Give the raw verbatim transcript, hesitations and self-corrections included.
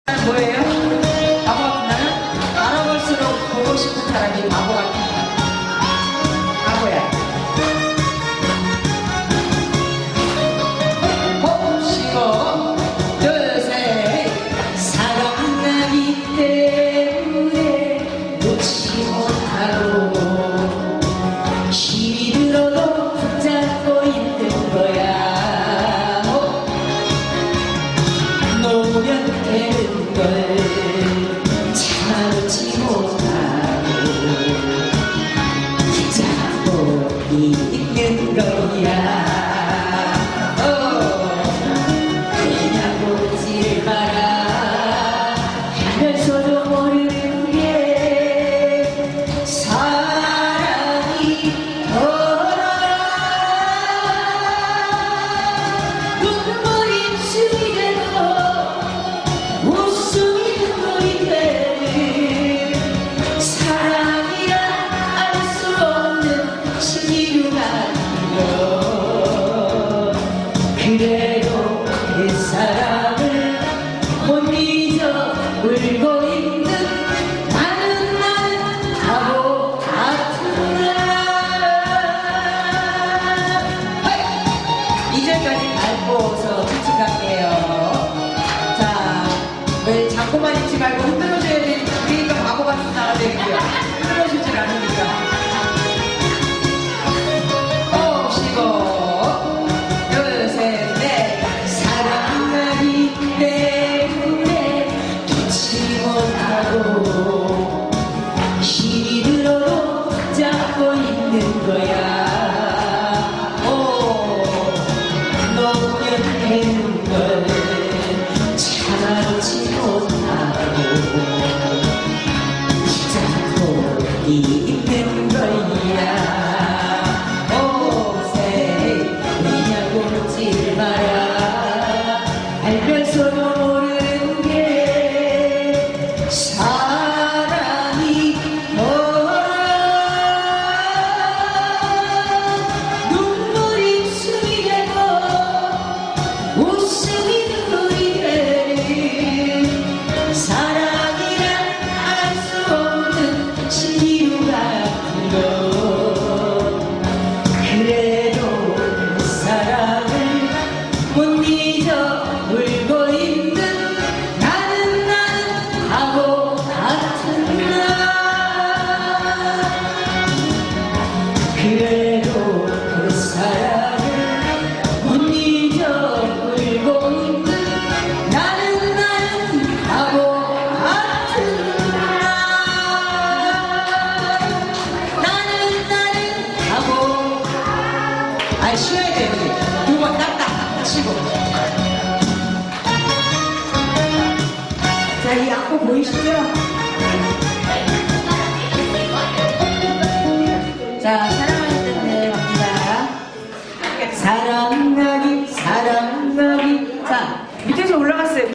뭐예요? 바보 같은 나는 알아볼수록 보고 싶은 사람이 바보 같은 바보야. 곱씹어 둘셋 사랑나기 때문에 놓지 못하고 힘이 들어도 붙잡고 있는 거야. 놓으면 되는 걸 참지 못하고 붙잡고 있는 거야. 어, 그냥 보지 마라 하면서도 모르는 게 사랑이 더라. 눈물이 스리되고 웃음이 눈물이 되는 사랑이라 알 수 없는 신기루가 되어 그래도 그 사람을 못 잊어 울고 있는 나는 나는 바보 같은 나. 이 절까지 밟고서 쭉쭉 갈게요. 자, 왜 자꾸만 잊지 말고 흔들어줘야 되니까 그러니까 바보 같은 나가 되고요. 흔들어주질 않으니까. 오, 쉬고 둘, 셋, 넷 사랑하기 때문에 놓지 못하고 힘이 들어도 붙잡고 있는 거야. 놓으면 되는 걸 참아놓지 못하고 붙잡고 있는 거야. 오세 왜냐고 묻지 마라 알면서도 모르는 게 사랑이 더라. 눈물이 숨이 되고 웃음이 눈물이 되는 사랑이란 알 수 없는 신기루 같은 것. 그래도 그 사랑을 못 잊어 울고 있는 나는 나는 바보 같은 나. 그래도 그 사랑을 못 잊어 울고 있는 나는 나는 바보 같은 나. 나는 나는 바보. 아, 쉬어야 돼. 두 번 딱딱 치고. 자, 이 악보 보이시죠? 자.